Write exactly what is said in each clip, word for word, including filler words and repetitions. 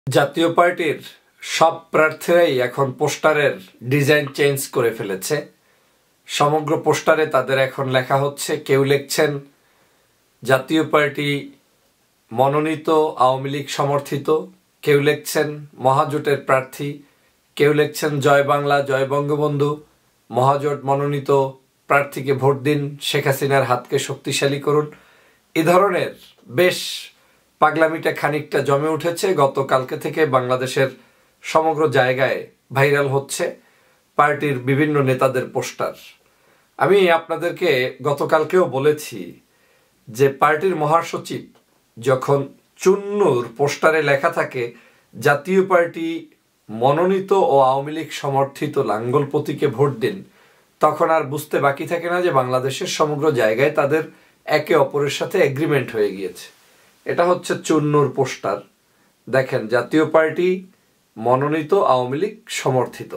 জাতীয় পার্টির সব প্রার্থীরাই এখন পোস্টারের ডিজাইন চেঞ্জ করে ফেলেছে। সমগ্র পোস্টারে তাদের এখন লেখা হচ্ছে, কেউ লিখছেন জাতীয় পার্টি মনোনীত আওয়ামী লীগ সমর্থিত, কেউ লিখছেন মহাজোটের প্রার্থী, কেউ লিখছেন জয় বাংলা জয় বঙ্গবন্ধু, মহাজোট মনোনীত প্রার্থীকে ভোট দিন, শেখ হাসিনার হাতকে শক্তিশালী করুন। এ ধরনের বেশ পাগলামিটা খানিকটা জমে উঠেছে। গতকালকে থেকে বাংলাদেশের সমগ্র জায়গায় ভাইরাল হচ্ছে পার্টির বিভিন্ন নেতাদের পোস্টার। আমি আপনাদেরকে গতকালকেও বলেছি যে পার্টির মহাসচিব যখন চুন্নুর পোস্টারে লেখা থাকে জাতীয় পার্টি মনোনীত ও আওয়ামী লীগ সমর্থিত লাঙ্গল প্রতীকে ভোট দিন, তখন আর বুঝতে বাকি থাকে না যে বাংলাদেশের সমগ্র জায়গায় তাদের একে অপরের সাথে এগ্রিমেন্ট হয়ে গিয়েছে। এটা হচ্ছে চুন্নুর পোস্টার। দেখেন, জাতীয় পার্টি মনোনীত আওয়ামী লীগ সমর্থিত।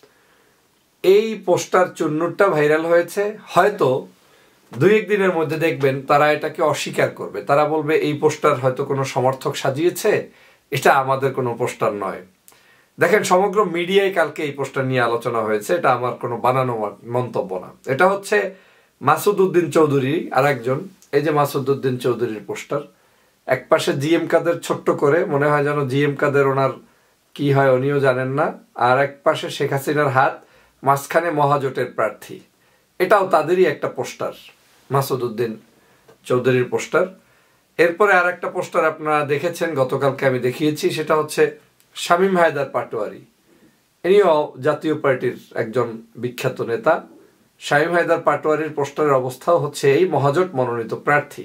এই পোস্টার চুন্নুরটা ভাইরাল হয়েছে। হয়তো দুই একদিনের মধ্যে দেখবেন তারা এটাকে অস্বীকার করবে। তারা বলবে এই পোস্টার হয়তো কোনো সমর্থক সাজিয়েছে, এটা আমাদের কোনো পোস্টার নয়। দেখেন, সমগ্র মিডিয়ায় কালকে এই পোস্টার নিয়ে আলোচনা হয়েছে। এটা আমার কোনো বানানো মন্তব্য না। এটা হচ্ছে মাসুদ উদ্দিন চৌধুরী আর একজন, এই যে মাসুদ উদ্দিন চৌধুরীর পোস্টার। এক পাশে জি এম কাদের ছোট্ট করে, মনে হয় যেন জি এম কাদের ওনার কি হয় উনিও জানেন না, আর এক পাশে শেখ হাসিনার হাত, মাঝখানে মহাজোটের প্রার্থী। এটাও তাদেরই একটা পোস্টার, মাসুদ উদ্দিন চৌধুরীর পোস্টার। এরপরে আর একটা পোস্টার আপনারা দেখেছেন, গতকালকে আমি দেখিয়েছি, সেটা হচ্ছে শামীম হায়দার পাটোয়ারি। ইনিও জাতীয় পার্টির একজন বিখ্যাত নেতা। শামীম হায়দার পাটোয়ারির পোস্টারের অবস্থাও হচ্ছে এই মহাজোট মনোনীত প্রার্থী।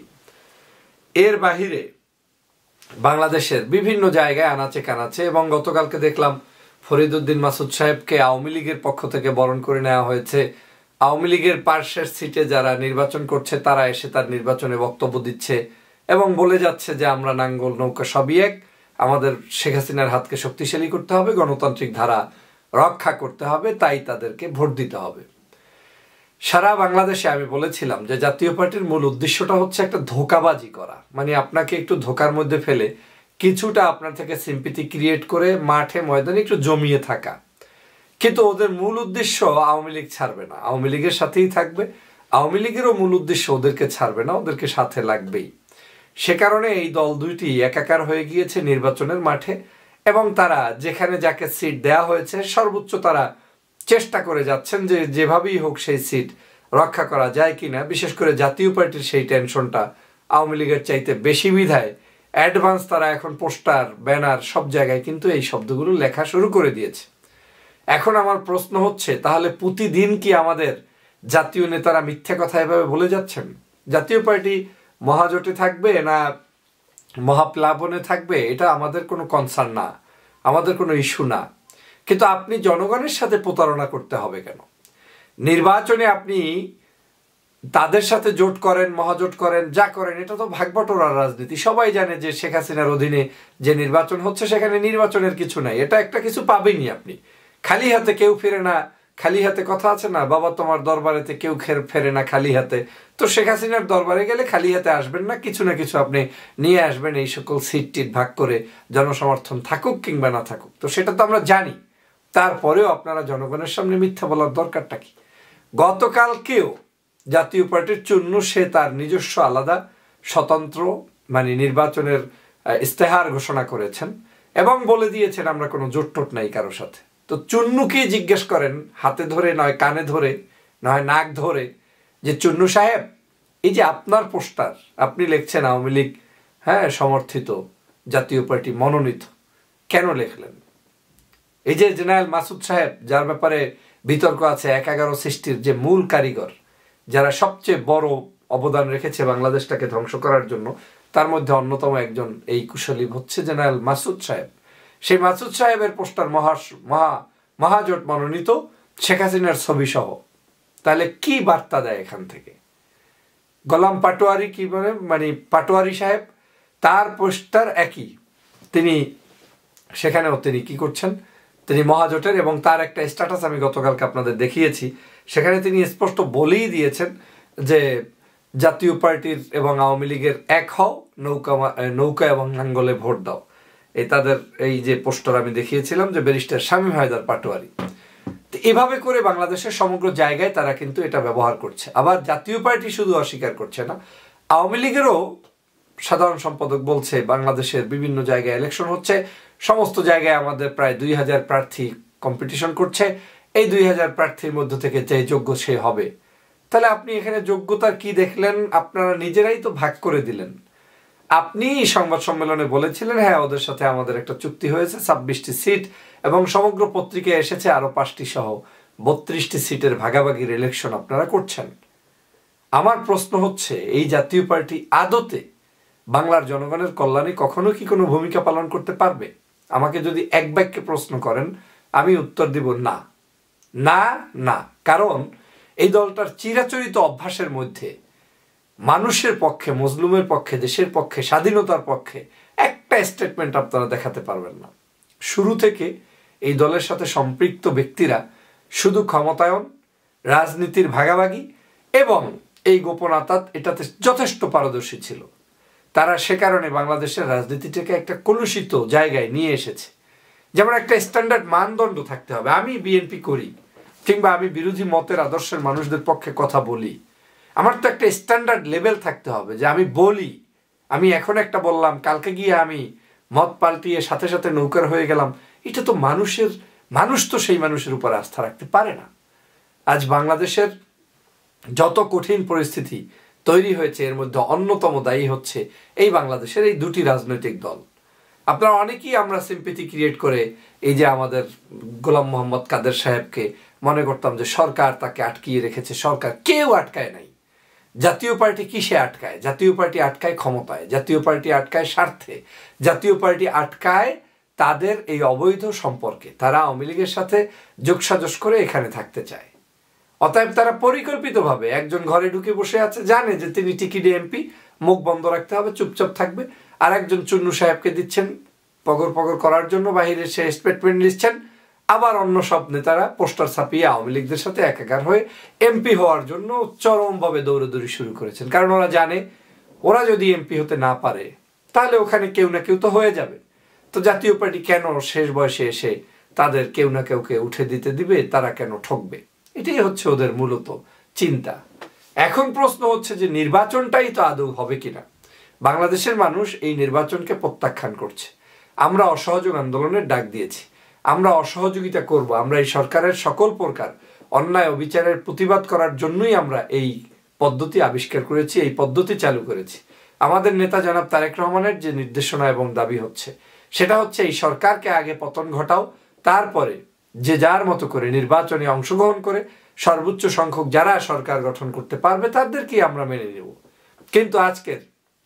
এর বাহিরে বাংলাদেশের বিভিন্ন জায়গায় আনাচে কানাচে, এবং গতকালকে দেখলাম ফরিদউদ্দিন মাসুদ সাহেবকে আওয়ামী লীগের পক্ষ থেকে বরণ করে নেওয়া হয়েছে। আওয়ামী লীগের পার্শ্বের সিটে যারা নির্বাচন করছে তারা এসে তার নির্বাচনে বক্তব্য দিচ্ছে এবং বলে যাচ্ছে যে আমরা নাঙ্গল নৌকা সবই এক, আমাদের শেখ হাসিনার হাতকে শক্তিশালী করতে হবে, গণতান্ত্রিক ধারা রক্ষা করতে হবে, তাই তাদেরকে ভোট দিতে হবে। সারা বাংলাদেশে আমি বলেছিলাম যে জাতীয় পার্টির মূল উদ্দেশ্যটা হচ্ছে একটা ধোঁকাবাজি করা, মানে আপনাকে একটু ধোঁকার মধ্যে ফেলে কিছুটা আপনার থেকে সিম্পিতি ক্রিয়েট করে মাঠে ময়দানে একটু জমিয়ে থাকা। কিন্তু ওদের মূল উদ্দেশ্য আওয়ামী লীগ ছাড়বে না, আওয়ামী লীগের সাথেই থাকবে। আওয়ামী লীগেরও মূল উদ্দেশ্য ওদেরকে ছাড়বে না, ওদেরকে সাথে লাগবেই। সে কারণে এই দল দুইটি একাকার হয়ে গিয়েছে নির্বাচনের মাঠে, এবং তারা যেখানে যাকে সিট দেয়া হয়েছে সর্বোচ্চ তারা চেষ্টা করে যাচ্ছেন যে যেভাবেই হোক সেই সিট রক্ষা করা যায় কিনা। বিশেষ করে জাতীয় পার্টির সেই টেনশনটা আওয়ামী লীগের চাইতে বেশি বিধায় অ্যাডভান্স তারা এখন পোস্টার ব্যানার সব জায়গায় কিন্তু এই শব্দগুলো লেখা শুরু করে দিয়েছে। এখন আমার প্রশ্ন হচ্ছে, তাহলে প্রতিদিন কি আমাদের জাতীয় নেতারা মিথ্যে কথা এভাবে বলে যাচ্ছেন? জাতীয় পার্টি মহাজোটে থাকবে না মহাপ্লাবনে থাকবে, এটা আমাদের কোনো কনসার্ন না, আমাদের কোনো ইস্যু না। কিন্তু আপনি জনগণের সাথে প্রতারণা করতে হবে কেন? নির্বাচনে আপনি তাদের সাথে জোট করেন, মহাজোট করেন, যা করেন, এটা তো ভাগবটোরার রাজনীতি। সবাই জানে যে শেখ হাসিনার অধীনে যে নির্বাচন হচ্ছে সেখানে নির্বাচনের কিছু নাই, এটা একটা কিছু পাবেনই আপনি। খালি হাতে কেউ ফেরে না, খালি হাতে কথা আছে না, বাবা তোমার দরবারেতে কেউ ফেরে না খালি হাতে। তো শেখ হাসিনার দরবারে গেলে খালি হাতে আসবেন না, কিছু না কিছু আপনি নিয়ে আসবেন, এই সকল সিট টিট ভাগ করে, জনসমর্থন থাকুক কিংবা না থাকুক। তো সেটা তো আমরা জানি, তারপরেও আপনারা জনগণের সামনে মিথ্যা বলার দরকারটা কি? গতকালকেও জাতীয় পার্টির চুন্নু সে তার নিজস্ব আলাদা স্বতন্ত্র মানে নির্বাচনের ইস্তেহার ঘোষণা করেছেন এবং বলে দিয়েছেন আমরা কোনো জোট টোট নাই কারোর সাথে। তো চুন্নুকে জিজ্ঞেস করেন হাতে ধরে নয় কানে ধরে নয় নাক ধরে যে চুন্নু সাহেব, এই যে আপনার পোস্টার আপনি লিখছেন আওয়ামী লীগ হ্যাঁ সমর্থিত জাতীয় পার্টি মনোনীত, কেন লিখলেন? এই যে জেনারেল মাসুদ সাহেব, যার ব্যাপারে বিতর্ক আছে, এক এগারো সৃষ্টির যে মূল কারিগর, যারা সবচেয়ে বড় অবদান রেখেছে বাংলাদেশটাকে ধ্বংস করার জন্য, তার মধ্যে অন্যতম একজন এই কুশলী হচ্ছে জেনারেল মাসুদ সাহেব। সেই মাসুদ সাহেবের পোস্টার মহা মহা মহাজোট মনোনীত শেখ হাসিনার ছবি সহ। তাহলে কি বার্তা দেয় এখান থেকে? গোলাম পাটোয়ারি কি বলে, মানে পাটোয়ারি সাহেব, তার পোস্টার একই, তিনি সেখানেও তিনি কি করছেন, তিনি মহাজোটের, এবং তার একটা স্ট্যাটাস আমি গতকালকে আপনাদের দেখিয়েছি, সেখানে তিনি স্পষ্ট বলেই দিয়েছেন যে জাতীয় পার্টির এবং আওয়ামী লীগের এক হও, নৌকা নৌকা এবং নাঙ্গলে ভোট দাও। এই তাদের এই যে পোস্টার আমি দেখিয়েছিলাম যে ব্যারিস্টার শামীম হায়দার পাটোয়ারি। তো এভাবে করে বাংলাদেশের সমগ্র জায়গায় তারা কিন্তু এটা ব্যবহার করছে। আবার জাতীয় পার্টি শুধু অস্বীকার করছে না, আওয়ামী লীগেরও সাধারণ সম্পাদক বলছে বাংলাদেশের বিভিন্ন জায়গায় ইলেকশন হচ্ছে, সমস্ত জায়গায় আমাদের প্রায় দুই হাজার প্রার্থী কম্পিটিশন করছে, এই দুই হাজার প্রার্থীর মধ্যে থেকে যে যোগ্য সে হবে। তাহলে আপনি এখানে যোগ্যতার কি দেখলেন? আপনারা নিজেরাই তো ভাগ করে দিলেন। আপনি সংবাদ সম্মেলনে বলেছিলেন হ্যাঁ ওদের সাথে আমাদের একটা চুক্তি হয়েছে, ছাব্বিশটি সিট এবং সমগ্র পত্রিকায় এসেছে আরো পাঁচটি সহ বত্রিশটি সিটের ভাগাভাগির ইলেকশন আপনারা করছেন। আমার প্রশ্ন হচ্ছে এই জাতীয় পার্টি আদতে বাংলার জনগণের কল্যাণে কখনো কি কোনো ভূমিকা পালন করতে পারবে? আমাকে যদি এক বাক্যে প্রশ্ন করেন আমি উত্তর দিব না, না না। কারণ এই দলটার চিরাচরিত অভ্যাসের মধ্যে মানুষের পক্ষে, মজলুমের পক্ষে, দেশের পক্ষে, স্বাধীনতার পক্ষে একটা স্টেটমেন্ট আপনারা দেখাতে পারবেন না। শুরু থেকে এই দলের সাথে সম্পৃক্ত ব্যক্তিরা শুধু ক্ষমতায়ন, রাজনীতির ভাগাভাগি এবং এই গোপনতা এটাতে যথেষ্ট পারদর্শী ছিল। তারা সে কারণে বাংলাদেশের রাজনীতিটাকে একটা কলুষিত জায়গায় নিয়ে এসেছে। যেমন একটা স্ট্যান্ডার্ড মানদণ্ড থাকতে হবে। আমি বিএনপি করি কিংবা আমি বিরোধী মতের আদর্শের মানুষদের পক্ষে কথা বলি, আমার তো একটা স্ট্যান্ডার্ড লেভেল থাকতে হবে যে আমি বলি, আমি এখন একটা বললাম কালকে গিয়ে আমি মত পাল্টিয়ে সাথে সাথে নৌকার হয়ে গেলাম, এটা তো মানুষের মানুষ তো সেই মানুষের উপর আস্থা রাখতে পারে না। আজ বাংলাদেশের যত কঠিন পরিস্থিতি তৈরি হয়েছে এর মধ্যে অন্যতম দায়ী হচ্ছে এই বাংলাদেশের এই দুটি রাজনৈতিক দল। আপনারা অনেকেই আমরা সিম্পেথি ক্রিয়েট করে এই যে আমাদের গোলাম মোহাম্মদ কাদের সাহেবকে মনে করতাম যে সরকার তাকে আটকিয়ে রেখেছে, সরকার কেউ আটকায় নাই। জাতীয় পার্টি কিসে আটকায়? জাতীয় পার্টি আটকায় ক্ষমতায়, জাতীয় পার্টি আটকায় স্বার্থে, জাতীয় পার্টি আটকায় তাদের এই অবৈধ সম্পর্কে। তারা আওয়ামী লীগের সাথে যোগসাজশ করে এখানে থাকতে চায়। অতএব তারা পরিকল্পিতভাবে একজন ঘরে ঢুকে বসে আছে, জানে যে তিনি টিকিটে এমপি, মুখ বন্ধ রাখতে হবে, চুপচাপ থাকবে। আর একজন চুন্নু সাহেবকে দিচ্ছেন পগর পগর করার জন্য, বাহিরে সে স্টেটমেন্ট দিচ্ছেন। আবার অন্য সব নেতারা পোস্টার ছাপিয়ে আওয়ামী লীগদের সাথে একাকার হয়ে এমপি হওয়ার জন্য চরমভাবে দৌড়াদৌড়ি শুরু করেছেন। কারণ ওরা জানে ওরা যদি এমপি হতে না পারে তাহলে ওখানে কেউ না কেউ তো হয়ে যাবে। তো জাতীয় পার্টি কেন শেষ বয়সে এসে তাদের কেউ না কেউকে উঠে দিতে দিবে? তারা কেন ঠকবে? এটাই হচ্ছে ওদের মূলত চিন্তা। এখন প্রশ্ন হচ্ছে যে নির্বাচনটাই তো আদৌ হবে কিনা। বাংলাদেশের মানুষ এই নির্বাচনকে প্রত্যাখ্যান করছে। আমরা অসহযোগ আন্দোলনের ডাক দিয়েছি, আমরা অসহযোগিতা করব। আমরা এই সরকারের সকল প্রকার অন্যায় অবিচারের প্রতিবাদ করার জন্যই আমরা এই পদ্ধতি আবিষ্কার করেছি, এই পদ্ধতি চালু করেছি। আমাদের নেতা জনাব তারেক রহমানের যে নির্দেশনা এবং দাবি হচ্ছে সেটা হচ্ছে এই সরকারকে আগে পতন ঘটাও, তারপরে যে যার মতো করে নির্বাচনে অংশগ্রহণ করে সর্বোচ্চ সংখ্যক যারা সরকার গঠন করতে পারবে তাদেরকেই আমরা মেনে নেব। কিন্তু আজকের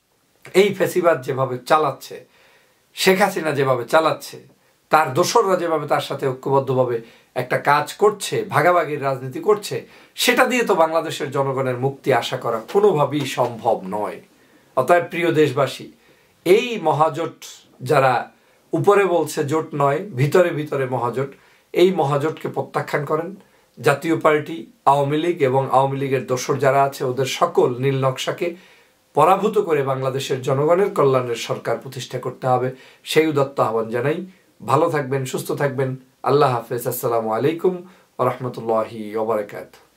এই ফ্যাসিবাদ যেভাবে চালাচ্ছে, শেখ হাসিনা যেভাবে চালাচ্ছে, তার দোসররা যেভাবে তার সাথে ঐক্যবদ্ধভাবে একটা কাজ করছে, ভাগাভাগির রাজনীতি করছে, সেটা দিয়ে তো বাংলাদেশের জনগণের মুক্তি আশা করা কোনোভাবেই সম্ভব নয়। অতএব প্রিয় দেশবাসী, এই মহাজোট যারা উপরে বলছে জোট নয়, ভিতরে ভিতরে মহাজোট, এই মহাজোটকে প্রত্যাখ্যান করেন। জাতীয় পার্টি, আওয়ামী লীগ এবং আওয়ামী লীগের দোসর যারা আছে ওদের সকল নীল নকশাকে পরাভূত করে বাংলাদেশের জনগণের কল্যাণের সরকার প্রতিষ্ঠা করতে হবে, সেই উদাত্ত আহ্বান জানাই। ভালো থাকবেন, সুস্থ থাকবেন। আল্লাহ হাফেজ। আসসালামু আলাইকুম ওয়া রাহমাতুল্লাহি ওয়া বারাকাতুহু।